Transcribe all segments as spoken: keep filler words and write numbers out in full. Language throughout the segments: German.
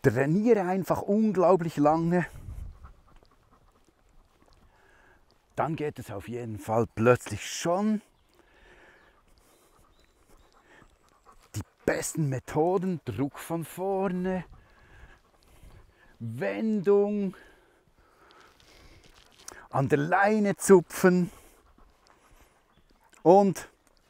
trainiere einfach unglaublich lange, dann geht es auf jeden Fall plötzlich schon. Die besten Methoden, Druck von vorne, Wendung, an der Leine zupfen und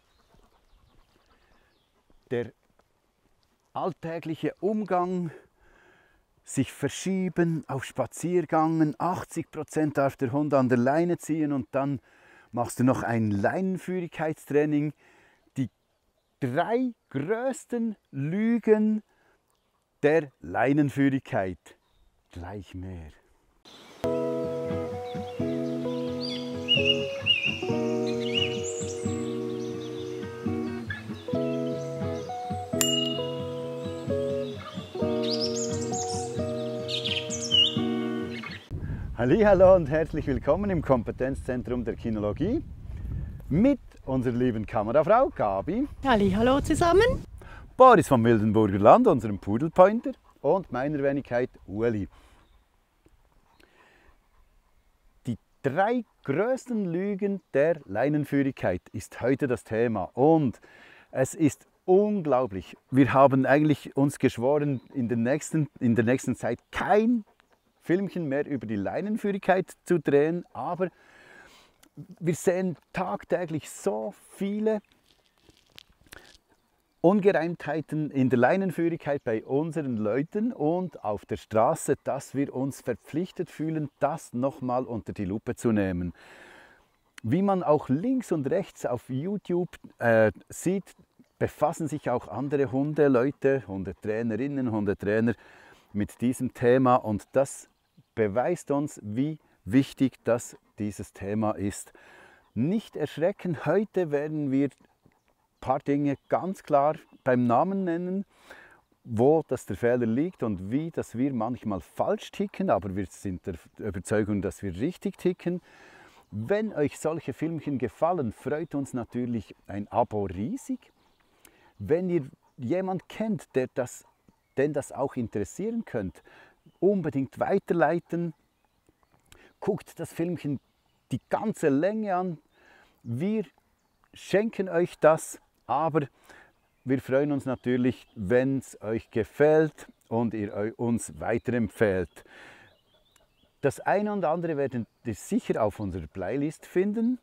der alltägliche Umgang, sich verschieben auf Spaziergängen, achtzig Prozent darf der Hund an der Leine ziehen und dann machst du noch ein Leinenführigkeitstraining. Die drei größten Lügen der Leinenführigkeit. Gleich mehr. Hallihallo und herzlich willkommen im Kompetenzzentrum der Kinologie mit unserer lieben Kamerafrau Gabi. Hallihallo zusammen. Boris vom Wildenburger Land, unserem Pudelpointer, und meiner Wenigkeit Ueli. Die drei größten Lügen der Leinenführigkeit ist heute das Thema und es ist unglaublich. Wir haben eigentlich uns geschworen, in der nächsten, in der nächsten Zeit kein Filmchen mehr über die Leinenführigkeit zu drehen, aber wir sehen tagtäglich so viele Ungereimtheiten in der Leinenführigkeit bei unseren Leuten und auf der Straße, dass wir uns verpflichtet fühlen, das nochmal unter die Lupe zu nehmen. Wie man auch links und rechts auf YouTube äh, sieht, befassen sich auch andere Hundeleute, Hundetrainerinnen, Hundetrainer mit diesem Thema und das beweist uns, wie wichtig das dieses Thema ist. Nicht erschrecken, heute werden wir ein paar Dinge ganz klar beim Namen nennen, wo das der Fehler liegt und wie dass wir manchmal falsch ticken, aber wir sind der Überzeugung, dass wir richtig ticken. Wenn euch solche Filmchen gefallen, freut uns natürlich ein Abo riesig. Wenn ihr jemanden kennt, der das, den das auch interessieren könnte, unbedingt weiterleiten. Guckt das Filmchen die ganze Länge an. Wir schenken euch das, aber wir freuen uns natürlich, wenn es euch gefällt und ihr uns weiterempfehlt. Das eine und andere werdet ihr sicher auf unserer Playlist finden.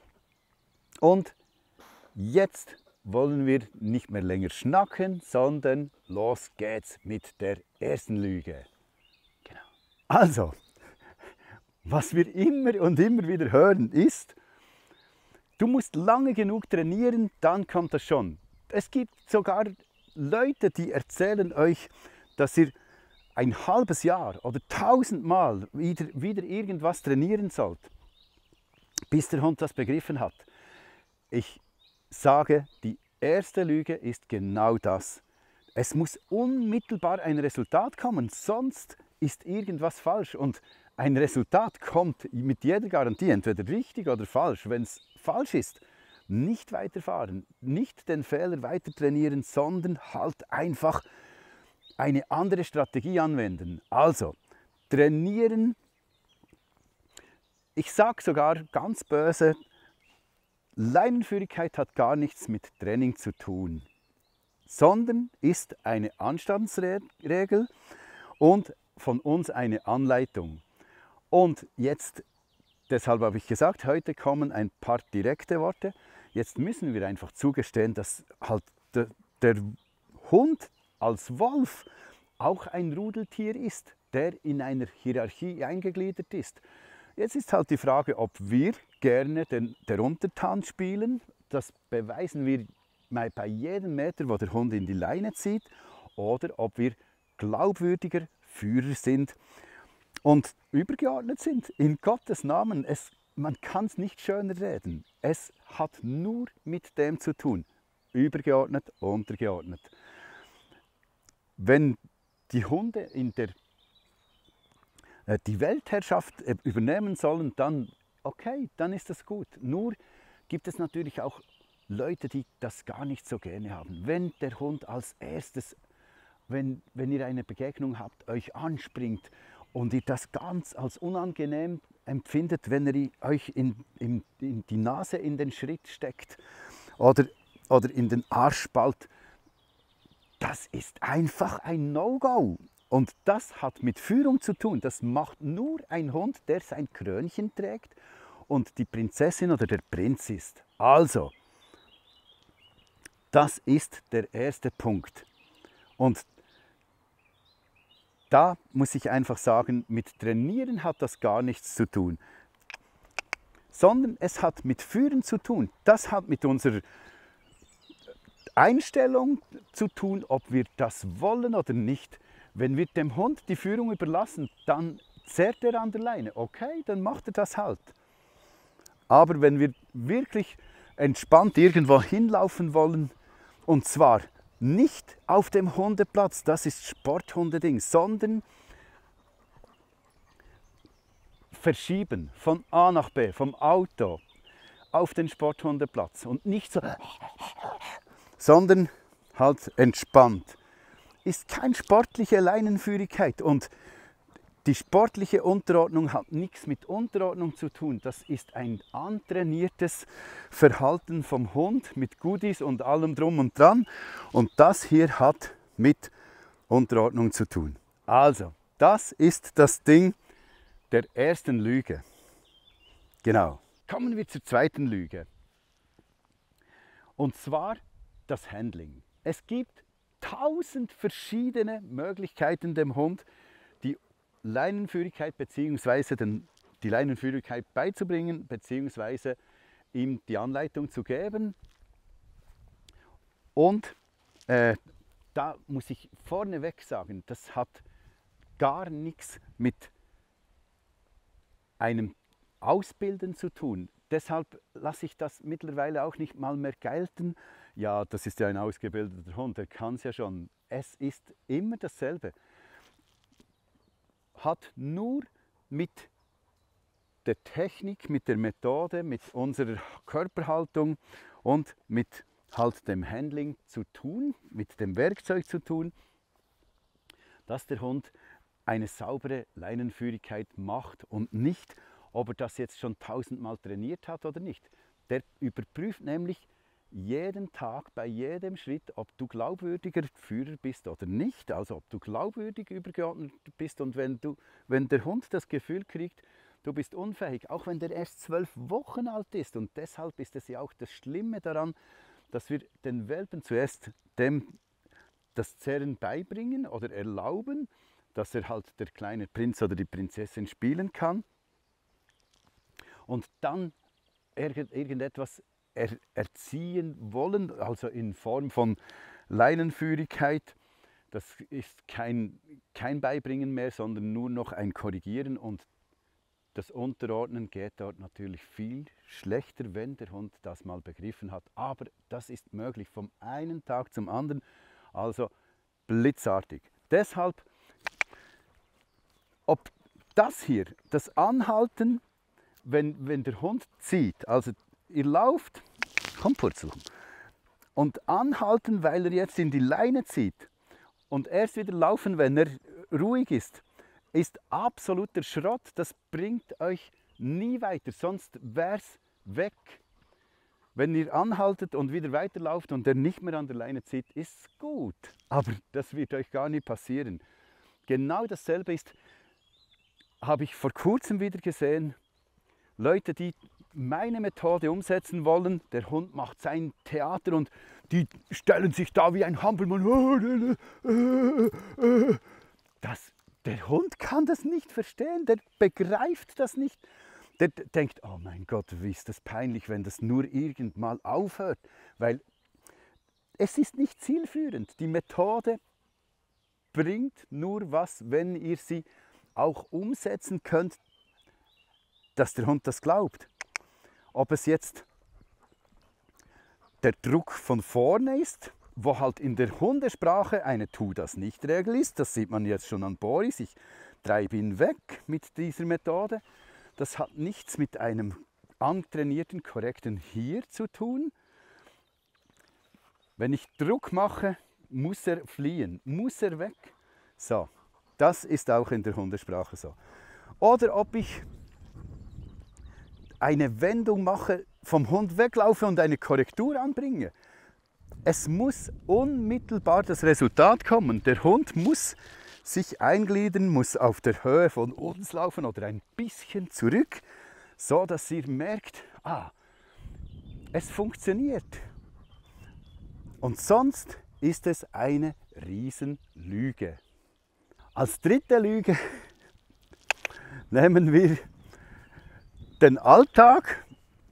Und jetzt wollen wir nicht mehr länger schnacken, sondern los geht's mit der ersten Lüge. Genau. Also, was wir immer und immer wieder hören ist, du musst lange genug trainieren, dann kommt das schon. Es gibt sogar Leute, die erzählen euch, dass ihr ein halbes Jahr oder tausendmal wieder, wieder irgendwas trainieren sollt, bis der Hund das begriffen hat. Ich sage, die erste Lüge ist genau das. Es muss unmittelbar ein Resultat kommen, sonst ist irgendwas falsch. Und ein Resultat kommt mit jeder Garantie, entweder richtig oder falsch. Wenn es falsch ist, nicht weiterfahren, nicht den Fehler weiter trainieren, sondern halt einfach eine andere Strategie anwenden. Also, trainieren, ich sage sogar ganz böse, Leinenführigkeit hat gar nichts mit Training zu tun, sondern ist eine Anstandsregel und von uns eine Anleitung. Und jetzt, deshalb habe ich gesagt, heute kommen ein paar direkte Worte. Jetzt müssen wir einfach zugestehen, dass halt der, der Hund als Wolf auch ein Rudeltier ist, der in einer Hierarchie eingegliedert ist. Jetzt ist halt die Frage, ob wir gerne den, der Untertan spielen. Das beweisen wir bei jedem Meter, wo der Hund in die Leine zieht, oder ob wir glaubwürdiger Führer sind und übergeordnet sind. In Gottes Namen, es, man kann es nicht schöner reden. Es hat nur mit dem zu tun. Übergeordnet, untergeordnet. Wenn die Hunde in der, äh, die Weltherrschaft übernehmen sollen, dann okay, dann ist das gut. Nur gibt es natürlich auch Leute, die das gar nicht so gerne haben. Wenn der Hund als erstes wenn, wenn ihr eine Begegnung habt, euch anspringt und ihr das ganz als unangenehm empfindet, wenn er euch in, in, in die Nase in den Schritt steckt oder, oder in den Arschspalt, das ist einfach ein No-Go. Und das hat mit Führung zu tun. Das macht nur ein Hund, der sein Krönchen trägt und die Prinzessin oder der Prinz ist. Also, das ist der erste Punkt. Und da muss ich einfach sagen, mit Trainieren hat das gar nichts zu tun, sondern es hat mit Führen zu tun. Das hat mit unserer Einstellung zu tun, ob wir das wollen oder nicht. Wenn wir dem Hund die Führung überlassen, dann zerrt er an der Leine. Okay, dann macht er das halt. Aber wenn wir wirklich entspannt irgendwo hinlaufen wollen, und zwar nicht auf dem Hundeplatz, das ist Sporthundeding, sondern verschieben von A nach B, vom Auto auf den Sporthundeplatz und nicht so, sondern halt entspannt, ist keine sportliche Leinenführigkeit. Und die sportliche Unterordnung hat nichts mit Unterordnung zu tun. Das ist ein antrainiertes Verhalten vom Hund mit Goodies und allem drum und dran. Und das hier hat mit Unterordnung zu tun. Also, das ist das Ding der ersten Lüge. Genau. Kommen wir zur zweiten Lüge. Und zwar das Handling. Es gibt tausend verschiedene Möglichkeiten, dem Hund die Leinenführigkeit bzw. die Leinenführigkeit beizubringen bzw. ihm die Anleitung zu geben. Und äh, da muss ich vorneweg sagen, das hat gar nichts mit einem Ausbilden zu tun. Deshalb lasse ich das mittlerweile auch nicht mal mehr gelten. Ja, das ist ja ein ausgebildeter Hund, der kann es ja schon. Es ist immer dasselbe. Hat nur mit der Technik, mit der Methode, mit unserer Körperhaltung und mit halt dem Handling zu tun, mit dem Werkzeug zu tun, dass der Hund eine saubere Leinenführigkeit macht und nicht, ob er das jetzt schon tausendmal trainiert hat oder nicht. Der überprüft nämlich jeden Tag bei jedem Schritt, ob du glaubwürdiger Führer bist oder nicht, also ob du glaubwürdig übergeordnet bist. Und wenn, du, wenn der Hund das Gefühl kriegt, du bist unfähig, auch wenn der erst zwölf Wochen alt ist, und deshalb ist es ja auch das Schlimme daran, dass wir den Welpen zuerst dem das Zerren beibringen oder erlauben, dass er halt der kleine Prinz oder die Prinzessin spielen kann und dann irgend, irgendetwas er, erziehen wollen, also in Form von Leinenführigkeit. Das ist kein, kein Beibringen mehr, sondern nur noch ein Korrigieren, und das Unterordnen geht dort natürlich viel schlechter, wenn der Hund das mal begriffen hat. Aber das ist möglich vom einen Tag zum anderen, also blitzartig. Deshalb, ob das hier, das Anhalten, wenn, wenn der Hund zieht, also ihr lauft, komm Purzel, und anhalten, weil er jetzt in die Leine zieht und erst wieder laufen, wenn er ruhig ist, ist absoluter Schrott. Das bringt euch nie weiter, sonst wäre es weg. Wenn ihr anhaltet und wieder weiterlauft und er nicht mehr an der Leine zieht, ist es gut. Aber das wird euch gar nicht passieren. Genau dasselbe ist, habe ich vor kurzem wieder gesehen, Leute, die meine Methode umsetzen wollen. Der Hund macht sein Theater und die stellen sich da wie ein Hampelmann. Das, der Hund kann das nicht verstehen, der begreift das nicht. Der denkt, oh mein Gott, wie ist das peinlich, wenn das nur irgendwann aufhört. Weil es ist nicht zielführend. Die Methode bringt nur was, wenn ihr sie auch umsetzen könnt, dass der Hund das glaubt. Ob es jetzt der Druck von vorne ist, wo halt in der Hundesprache eine Tu-das-nicht-Regel ist, das sieht man jetzt schon an Boris, ich treibe ihn weg mit dieser Methode. Das hat nichts mit einem antrainierten, korrekten Hier zu tun. Wenn ich Druck mache, muss er fliehen, muss er weg. So, das ist auch in der Hundesprache so. Oder ob ich eine Wendung mache, vom Hund weglaufe und eine Korrektur anbringe. Es muss unmittelbar das Resultat kommen. Der Hund muss sich eingliedern, muss auf der Höhe von uns laufen oder ein bisschen zurück, so dass ihr merkt, ah, es funktioniert. Und sonst ist es eine Riesenlüge. Als dritte Lüge nehmen wir den Alltag.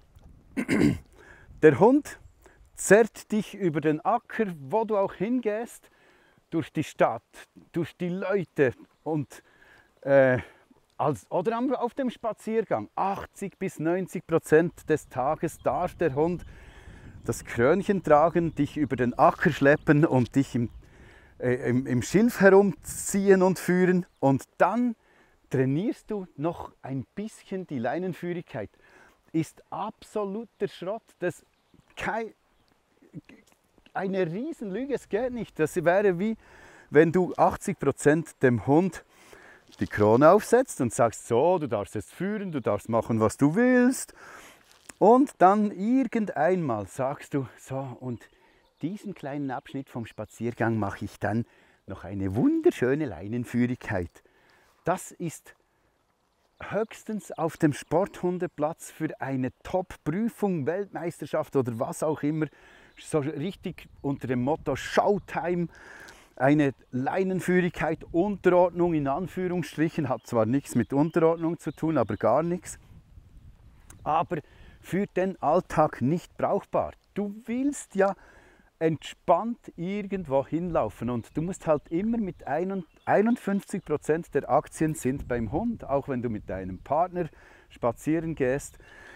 Der Hund zerrt dich über den Acker, wo du auch hingehst, durch die Stadt, durch die Leute und äh, als, oder auf dem Spaziergang. achtzig bis neunzig Prozent des Tages darf der Hund das Krönchen tragen, dich über den Acker schleppen und dich im, äh, im, im Schilf herumziehen und führen. Und dann trainierst du noch ein bisschen die Leinenführigkeit. Ist absoluter Schrott. Das kein, eine Riesenlüge, es geht nicht. Das wäre wie, wenn du achtzig Prozent dem Hund die Krone aufsetzt und sagst, so, du darfst es führen, du darfst machen, was du willst. Und dann irgendeinmal sagst du, so, und diesen kleinen Abschnitt vom Spaziergang mache ich dann noch eine wunderschöne Leinenführigkeit. Das ist höchstens auf dem Sporthundeplatz für eine Top-Prüfung, Weltmeisterschaft oder was auch immer, so richtig unter dem Motto Showtime, eine Leinenführigkeit, Unterordnung in Anführungsstrichen, hat zwar nichts mit Unterordnung zu tun, aber gar nichts, aber für den Alltag nicht brauchbar. Du willst ja entspannt irgendwo hinlaufen und du musst halt immer mit einundfünfzig Prozent der Aktien sind beim Hund, auch wenn du mit deinem Partner spazieren gehst.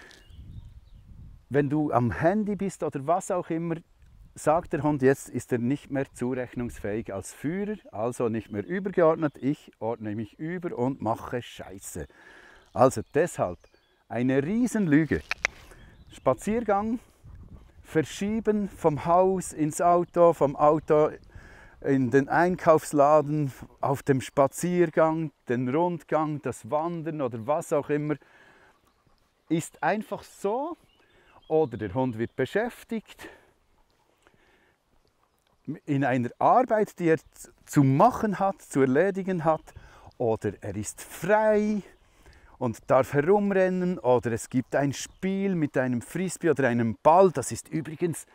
Wenn du am Handy bist oder was auch immer, sagt der Hund, jetzt ist er nicht mehr zurechnungsfähig als Führer, also nicht mehr übergeordnet, ich ordne mich über und mache Scheiße. Also deshalb eine Riesenlüge. Spaziergang, verschieben vom Haus ins Auto, vom Auto in den Einkaufsladen, auf dem Spaziergang, den Rundgang, das Wandern oder was auch immer, ist einfach so. Oder der Hund wird beschäftigt in einer Arbeit, die er zu machen hat, zu erledigen hat, oder er ist frei und darf herumrennen, oder es gibt ein Spiel mit einem Frisbee oder einem Ball. Das ist übrigens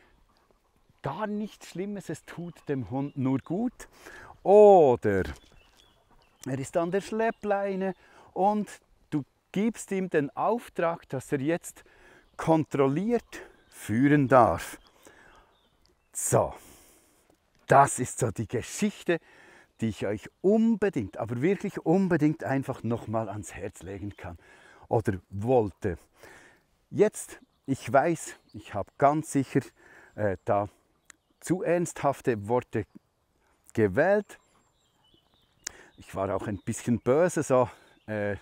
gar nichts Schlimmes, es tut dem Hund nur gut. Oder er ist an der Schleppleine und du gibst ihm den Auftrag, dass er jetzt kontrolliert führen darf. So, das ist so die Geschichte, die ich euch unbedingt, aber wirklich unbedingt einfach nochmal ans Herz legen kann oder wollte. Jetzt, ich weiß, ich habe ganz sicher äh, da zu ernsthafte Worte gewählt. Ich war auch ein bisschen böse so äh,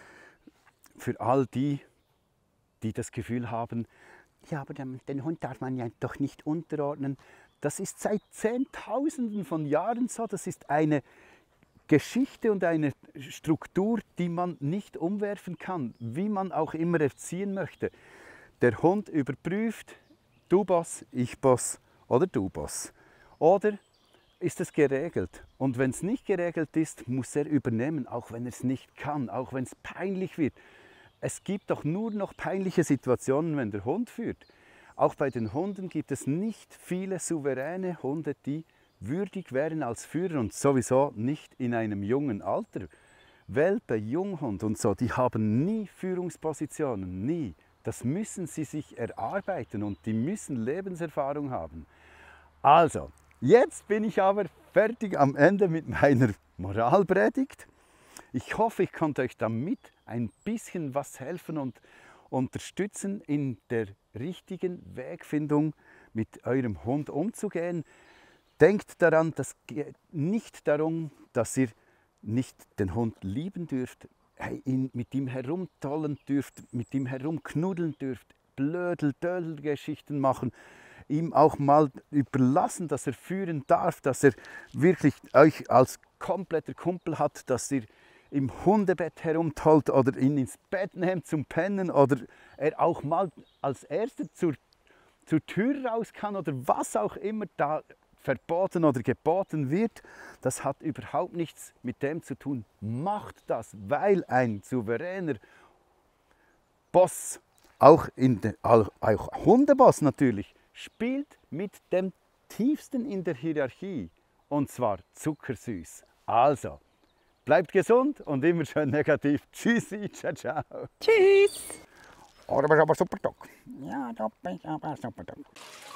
für all die, die das Gefühl haben, ja, aber den, den Hund darf man ja doch nicht unterordnen. Das ist seit Zehntausenden von Jahren so. Das ist eine Geschichte und eine Struktur, die man nicht umwerfen kann, wie man auch immer erziehen möchte. Der Hund überprüft, du Boss, ich Boss oder du Boss. Oder ist es geregelt? Und wenn es nicht geregelt ist, muss er übernehmen, auch wenn er es nicht kann, auch wenn es peinlich wird. Es gibt doch nur noch peinliche Situationen, wenn der Hund führt. Auch bei den Hunden gibt es nicht viele souveräne Hunde, die würdig wären als Führer und sowieso nicht in einem jungen Alter. Welpe, Junghund und so, die haben nie Führungspositionen, nie. Das müssen sie sich erarbeiten und die müssen Lebenserfahrung haben. Also, jetzt bin ich aber fertig am Ende mit meiner Moralpredigt. Ich hoffe, ich konnte euch damit ein bisschen was helfen und unterstützen, in der richtigen Wegfindung mit eurem Hund umzugehen. Denkt daran, das geht nicht darum, dass ihr nicht den Hund lieben dürft, ihn mit ihm herumtollen dürft, mit ihm herumknuddeln dürft, Blödel-Dödel-Geschichten machen. ihm auch mal überlassen, dass er führen darf, dass er wirklich euch als kompletter Kumpel hat, dass ihr im Hundebett herumtollt oder ihn ins Bett nehmt zum Pennen oder er auch mal als Erster zur, zur Tür raus kann oder was auch immer da verboten oder geboten wird, das hat überhaupt nichts mit dem zu tun. Macht das, weil ein souveräner Boss, auch, in de, auch Hundeboss natürlich, spielt mit dem Tiefsten in der Hierarchie und zwar zuckersüß. Also, bleibt gesund und immer schön negativ. Tschüssi, ciao, ciao. Tschüss. Oh, du bist aber super Doc. Ja, da bin ich aber super.